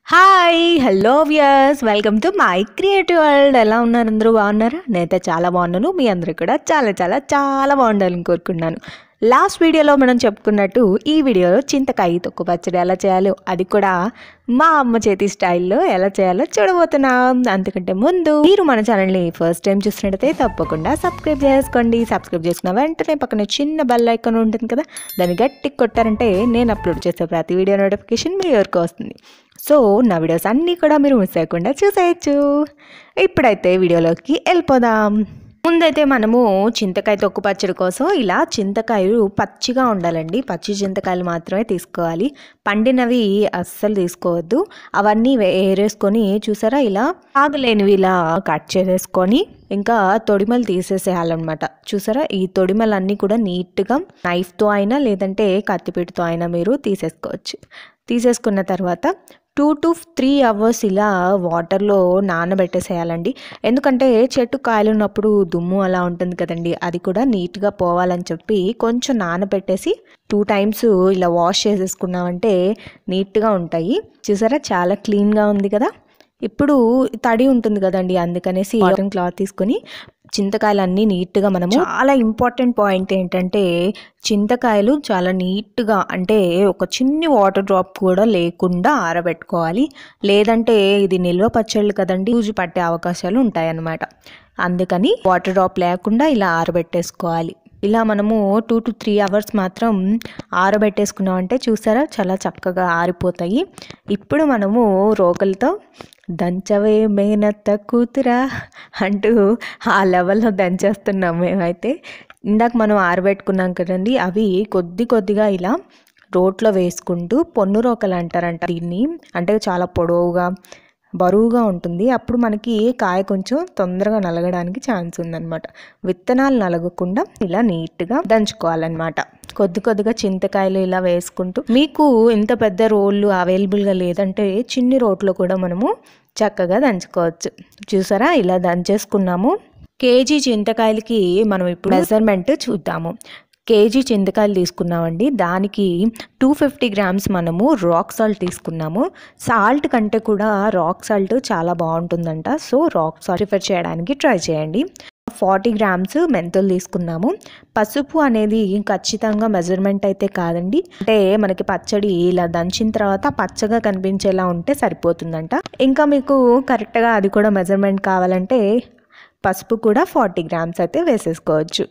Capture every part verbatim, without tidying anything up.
Hi hello viewers welcome to my creative world. ఎలా ఉన్నారు? అందరూ బాగున్నారా? నేనైతే చాలా బాగున్నాను. మీ అందరూ కూడా చాలా చాలా చాలా బాగుండాలని కోరుకుంటున్నాను. లాస్ట్ వీడియోలో మనం చెప్పుకున్నట్టు ఈ వీడియోలో చింతకాయ తొక్కు పచ్చడి ఎలా చేయాలో, అది కూడా మా అమ్మ చేతి స్టైల్లో ఎలా చేయాలో చూడబోతున్నాం. అంతకంటే ముందు మీరు మన ఛానల్ని ఫస్ట్ టైం చూసినట్టయితే తప్పకుండా సబ్స్క్రైబ్ చేసుకోండి. సబ్స్క్రైబ్ చేసుకున్న వెంటనే పక్కన చిన్న బెల్ ఐకాన్ ఉంటుంది కదా, దాన్ని గట్టిగా కొట్టారంటే నేను అప్లోడ్ చేసే ప్రతి వీడియో నోటిఫికేషన్ మీ వరకు వస్తుంది. సో నా వీడియోస్ అన్నీ కూడా మీరు మిస్ అవ్వకుండా చూసేయచ్చు. ఇప్పుడైతే వీడియోలోకి వెళ్ళిపోదాం. ముందైతే మనము చింతకాయ తొక్కు పచ్చడి కోసం ఇలా చింతకాయలు పచ్చిగా ఉండాలండి. పచ్చి చింతకాయలు మాత్రమే తీసుకోవాలి, పండినవి అస్సలు తీసుకోవద్దు. అవన్నీ వేరేసుకొని చూసారా, ఇలా ఆగలేనివి ఇలా కట్ చేసేసుకొని ఇంకా తొడిమలు తీసేసేయాలన్నమాట. చూసారా, ఈ తొడిమలన్నీ కూడా నీట్గా నైఫ్తో అయినా లేదంటే కత్తిపీటతో అయినా మీరు తీసేసుకోవచ్చు. తీసేసుకున్న తర్వాత టూ టు త్రీ అవర్స్ ఇలా వాటర్లో నానబెట్టేసేయాలండి. ఎందుకంటే చెట్టు కాయలు ఉన్నప్పుడు దుమ్ము అలా ఉంటుంది కదండి, అది కూడా నీట్గా పోవాలని చెప్పి కొంచెం నానబెట్టేసి టూ టైమ్స్ ఇలా వాష్ చేసేసుకున్నామంటే నీట్గా ఉంటాయి. చూసారా, చాలా క్లీన్గా ఉంది కదా. ఇప్పుడు తడి ఉంటుంది కదండి, అందుకనేసి కాటన్ క్లాత్ తీసుకొని చింతకాయలన్నీ నీట్గా మనము, చాలా ఇంపార్టెంట్ పాయింట్ ఏంటంటే చింతకాయలు చాలా నీట్గా, అంటే ఒక చిన్ని వాటర్ డ్రాప్ కూడా లేకుండా ఆరబెట్టుకోవాలి. లేదంటే ఇది నిల్వ పచ్చళ్ళు కదండి, యూజు పట్టే అవకాశాలు ఉంటాయన్నమాట. అందుకని వాటర్ డ్రాప్ లేకుండా ఇలా ఆరబెట్టేసుకోవాలి. ఇలా మనము టూ టు త్రీ అవర్స్ మాత్రం ఆరబెట్టేసుకున్నామంటే చూసారా, చాలా చక్కగా ఆరిపోతాయి. ఇప్పుడు మనము రోకలతో దంచవే మేనత్త కూతురా అంటూ ఆ లెవెల్లో దంచేస్తున్నాం మేమైతే. ఇందాక మనం ఆరబెట్టుకున్నాం కదండి, అవి కొద్ది కొద్దిగా ఇలా రోట్లో వేసుకుంటూ, పొన్ను రోకలు అంటారంట దీన్ని, అంటే చాలా పొడవుగా బరువుగా ఉంటుంది. అప్పుడు మనకి కాయ కొంచెం తొందరగా నలగడానికి ఛాన్స్ ఉందన్నమాట. విత్తనాలు నలగకుండా ఇలా నీట్గా దంచుకోవాలన్నమాట. కొద్ది కొద్దిగా చింతకాయలు ఇలా వేసుకుంటూ, మీకు ఇంత పెద్ద రోళ్ళు అవైలబుల్గా లేదంటే చిన్ని రోట్లో కూడా మనము చక్కగా దంచుకోవచ్చు. చూసారా, ఇలా దంచేసుకున్నాము. కేజీ చింతకాయలకి మనం ఇప్పుడు మెజర్మెంట్ చూద్దాము. కేజీ చింతకాయలు తీసుకున్నామండి, దానికి టూ ఫిఫ్టీ గ్రామ్స్ మనము రాక్ సాల్ట్ తీసుకున్నాము. సాల్ట్ కంటే కూడా రాక్ సాల్ట్ చాలా బాగుంటుందంట, సో రాక్ సాల్ట్ ప్రిఫర్ చేయడానికి ట్రై చేయండి. ఫార్టీ గ్రామ్స్ మెంతులు తీసుకున్నాము. పసుపు అనేది ఖచ్చితంగా మెజర్మెంట్ అయితే కాదండి, అంటే మనకి పచ్చడి ఇలా దంచిన తర్వాత పచ్చగా కనిపించేలా ఉంటే సరిపోతుందంట. ఇంకా మీకు కరెక్ట్గా అది కూడా మెజర్మెంట్ కావాలంటే పసుపు కూడా ఫార్టీ గ్రామ్స్ అయితే వేసేసుకోవచ్చు.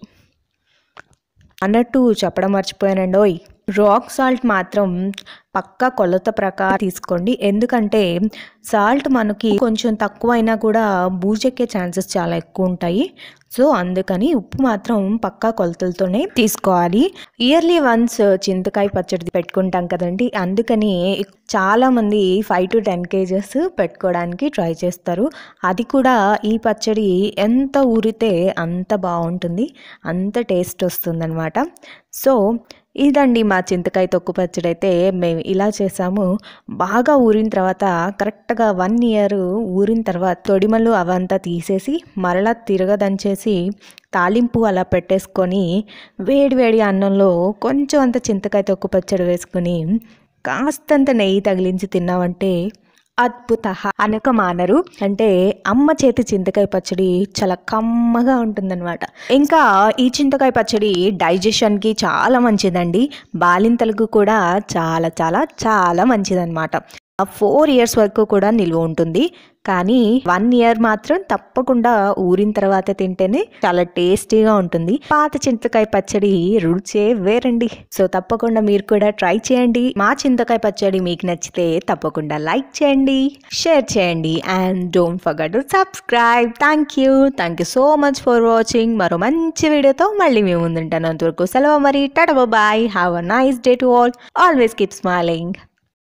అన్నట్టు చెప్పడం మర్చిపోయానండి ఓయ్, రాక్ సాల్ట్ మాత్రం పక్కా కొలత ప్రకారం తీసుకోండి. ఎందుకంటే సాల్ట్ మనకి కొంచెం తక్కువైనా కూడా బూజెక్కే ఛాన్సెస్ చాలా ఎక్కువ ఉంటాయి. సో అందుకని ఉప్పు మాత్రం పక్కా కొలతలతోనే తీసుకోవాలి. ఇయర్లీ వన్స్ చింతకాయ పచ్చడి పెట్టుకుంటాం కదండి, అందుకని చాలామంది ఫైవ్ టు టెన్ కేజెస్ పెట్టుకోవడానికి ట్రై చేస్తారు. అది కూడా ఈ పచ్చడి ఎంత ఊరితే అంత బాగుంటుంది, అంత టేస్ట్ వస్తుందన్నమాట. సో ఇదండి మా చింతకాయ తొక్కు పచ్చడి. అయితే మేము ఇలా చేసాము. బాగా ఊరిన తర్వాత కరెక్ట్గా వన్ ఇయర్ ఊరిన తర్వాత తొడిమలు అవంతా తీసేసి మరలా తిరగదంచేసి తాలింపు అలా పెట్టేసుకొని వేడి వేడి అన్నంలో కొంచెం అంత చింతకాయ తొక్కు పచ్చడి వేసుకొని కాస్తంత నెయ్యి తగిలించి తిన్నామంటే అద్భుత అనక మానరు. అంటే అమ్మ చేతి చింతకాయ పచ్చడి చాలా కమ్మగా ఉంటుందన్నమాట. ఇంకా ఈ చింతకాయ పచ్చడి డైజెషన్కి చాలా మంచిదండి, బాలింతలకు కూడా చాలా చాలా చాలా మంచిదన్నమాట. ఫోర్ ఇయర్స్ వరకు కూడా నిల్వ ఉంటుంది, కానీ వన్ ఇయర్ మాత్రం తప్పకుండా ఊరిన తర్వాత తింటేనే చాలా టేస్టీగా ఉంటుంది. పాత చింతకాయ పచ్చడి రుచే వేరండి. సో తప్పకుండా మీరు కూడా ట్రై చేయండి. మా చింతకాయ పచ్చడి మీకు నచ్చితే తప్పకుండా లైక్ చేయండి, షేర్ చేయండి, and don't forget to subscribe. Thank you thank you so much for watching. మరో మంచి వీడియోతో మళ్ళీ మేము ముందుంటాను. అంతవరకు సెలవు మరి, tata bye, have a nice day to all, always keep smiling.